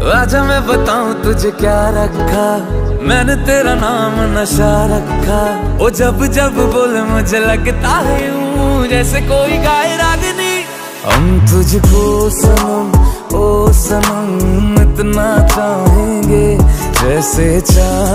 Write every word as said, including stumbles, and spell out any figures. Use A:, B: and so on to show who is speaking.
A: आजा मैं बताऊं तुझे क्या रखा, मैंने तेरा नाम नशा रखा। ओ जब जब बोले मुझे लगता है यूं जैसे कोई गाए रागनी। हम तुझको सनम ओ सनम इतना चाहेंगे जैसे चाह